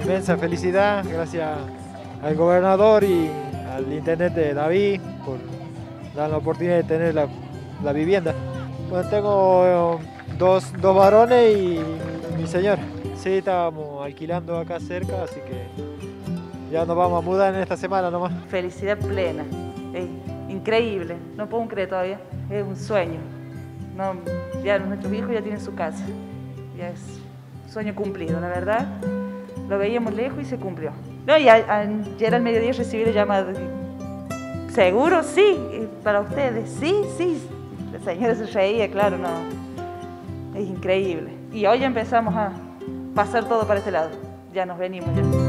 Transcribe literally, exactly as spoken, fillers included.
inmensa felicidad, gracias al gobernador y al intendente David por dar la oportunidad de tener la, la vivienda. Bueno, tengo eh, dos, dos varones y mi señora. Sí, estábamos alquilando acá cerca, así que ya nos vamos a mudar en esta semana nomás. Felicidad plena, es increíble, no puedo creer todavía, es un sueño. No, ya nuestros hijos ya tienen su casa, ya es un sueño cumplido, la verdad. Lo veíamos lejos y se cumplió. No, y a, a, ayer al mediodía recibí la llamada. ¿Seguro? Sí, para ustedes, sí, sí. La señora se reía, claro, no. Es increíble. Y hoy empezamos a pasar todo para este lado. Ya nos venimos ya.